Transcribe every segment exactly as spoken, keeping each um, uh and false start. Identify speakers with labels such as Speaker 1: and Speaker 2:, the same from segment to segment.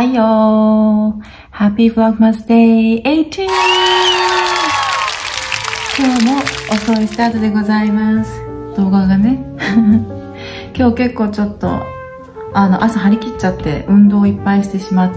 Speaker 1: はいよー。Happy Vlogmas Day エイティーン。今日も遅いスタートでございます。動画がね。今日結構ちょっと、あの、朝張り切っちゃって、運動をいっぱいしてしまって、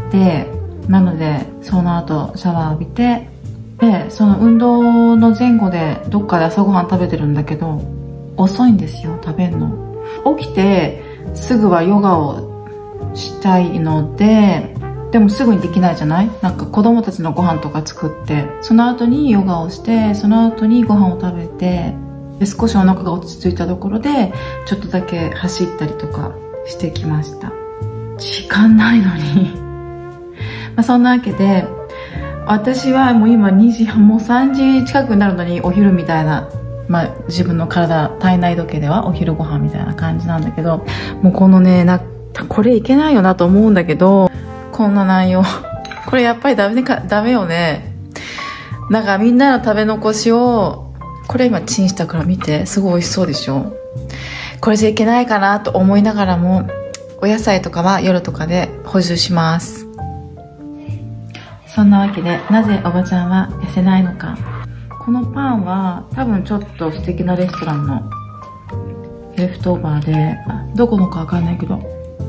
Speaker 1: なので、その後シャワー浴びて、で、その運動の前後でどっかで朝ごはん食べてるんだけど、遅いんですよ、食べるの。起きて、すぐはヨガをしたいので、でもすぐにできないじゃない？なんか子供たちのご飯とか作って、その後にヨガをして、その後にご飯を食べて、で少しお腹が落ち着いたところで、ちょっとだけ走ったりとかしてきました。時間ないのに。まあそんなわけで、私はもう今にじはん、もうさんじ近くになるのにお昼みたいな、まあ自分の体、体内時計ではお昼ご飯みたいな感じなんだけど、もうこのね、な、これいけないよなと思うんだけど、こんな内容。これやっぱりダメか、ダメよね。なんかみんなの食べ残しを、これ今チンしたから見て、すごい美味しそうでしょ。これじゃいけないかなと思いながらも、お野菜とかは夜とかで補充します。そんなわけで、なぜおばちゃんは痩せないのか。このパンは多分ちょっと素敵なレストランのレフトオーバーで、どこのかわかんないけど、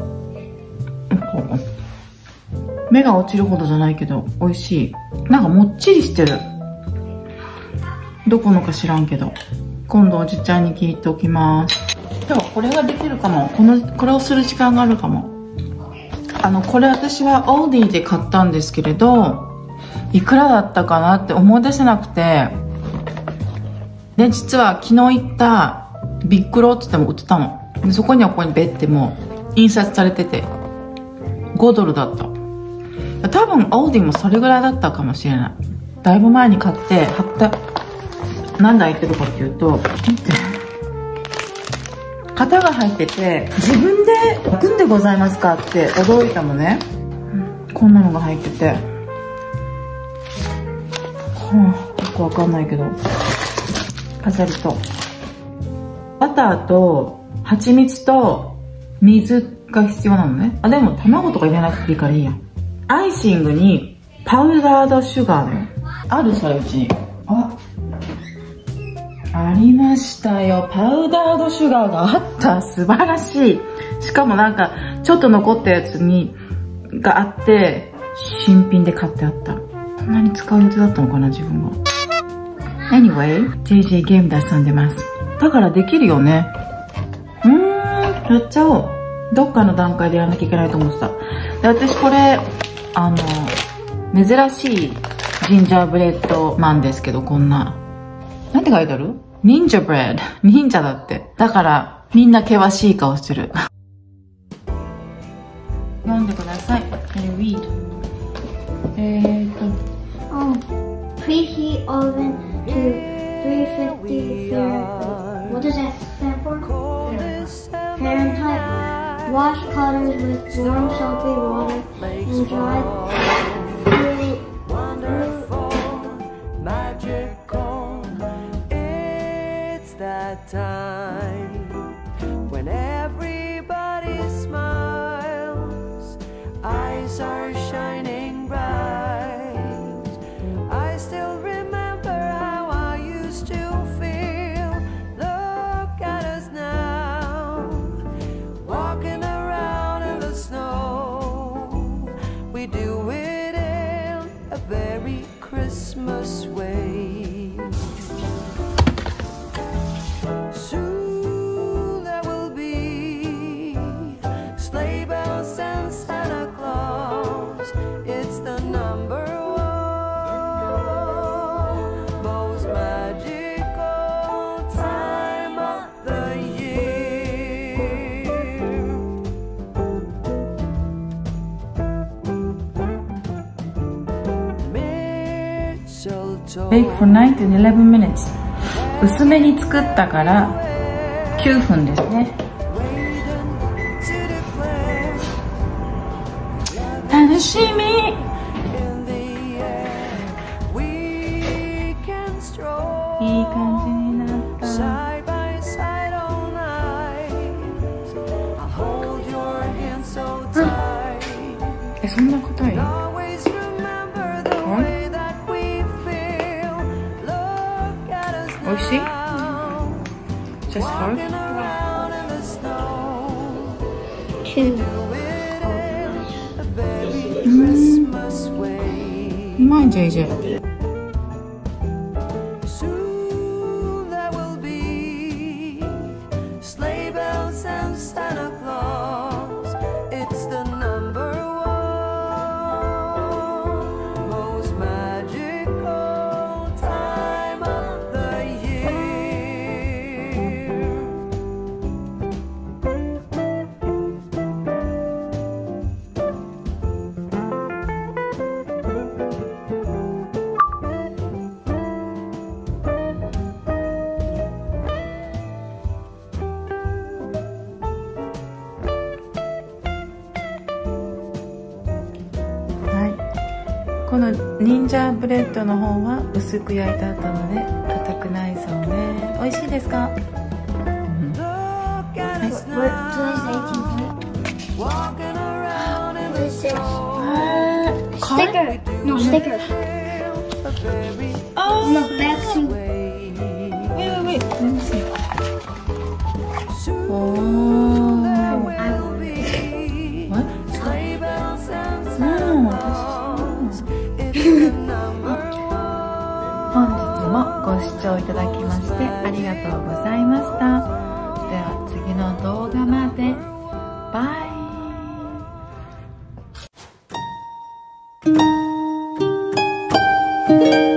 Speaker 1: 目が落ちるほどじゃないけど美味しい。なんかもっちりしてる。どこのか知らんけど、今度おじちゃんに聞いておきます。今日これができるかも。このこれをする時間があるかも。あのこれ私はオーディで買ったんですけれど、いくらだったかなって思い出せなくて、で実は昨日行ったビッグローって言っても売ってたので、そこにはここにベッてもう印刷されててごドルだった。多分オーディもそれぐらいだったかもしれない。だいぶ前に買って貼った。なんで開いてるかっていうと、見て、型が入ってて、自分で開くんでございますかって驚いたのね。こんなのが入ってて、はあ、よくわかんないけど、飾りとバターと蜂蜜と水が必要なのね。あ、でも卵とか入れなくていいからいいや。アイシングにパウダードシュガーだよ。ある？それうちに。あ、ありましたよ。パウダードシュガーがあった。素晴らしい。しかもなんかちょっと残ったやつにがあって、新品で買ってあった。そんなに使う予定だったのかな、自分は。Anyway、ジェイジェイ ゲーム出さんでます。だからできるよね。うーん、やっちゃおう。どっかの段階でやらなきゃいけないと思ってた。で、私これ、あの、珍しいジンジャーブレッドマンですけど、こんな。なんて書いてある？忍者ブレッド。忍者だって。だから、みんな険しい顔してる。読んでください。Can you read? えーっと。
Speaker 2: Oh, preheat oven to three fifty Fahrenheit. What does that stand for? Fahrenheit. Wash cutters with warm soapy water and dry through
Speaker 3: wonderful magical. It's that time when everybody smiles, eyes are shining bright. I still remember how I used to feel. Look at us now, walking around in the snow. We do it in a very Christmas way. Soon there will be sleigh bells and Santa Claus. It's the number one most magical time of the year. Mistletoe.
Speaker 1: Bake for nine to eleven minutes。薄めに作ったからきゅうふんですね。楽しみ。いい感じになった。え、そんなこと美味しい？ Just hard?
Speaker 2: Two.
Speaker 1: うまい、ジェイジェイ。
Speaker 3: Soon there will be sleigh bells and Santa Claus. It's the number one most magical time of the year.
Speaker 1: この忍者ブレッドの方は薄く焼いてあったので硬くないそうね。美味しいですか？
Speaker 3: Look at us
Speaker 2: What, what,
Speaker 3: now,
Speaker 2: today's
Speaker 3: walking around in the
Speaker 2: eighteen
Speaker 3: snow.
Speaker 2: Sticker. No, sticker.
Speaker 3: A very
Speaker 1: Oh,
Speaker 2: No, back to.
Speaker 3: way.
Speaker 1: wait, wait, wait. Let me see.
Speaker 3: Soon
Speaker 1: Oh.
Speaker 3: there will be
Speaker 1: What?
Speaker 3: sleigh bells and
Speaker 1: Oh,
Speaker 3: Santa Claus. It's the number
Speaker 1: 本日もご視聴いただきましてありがとうございました。では次の動画まで。バイ。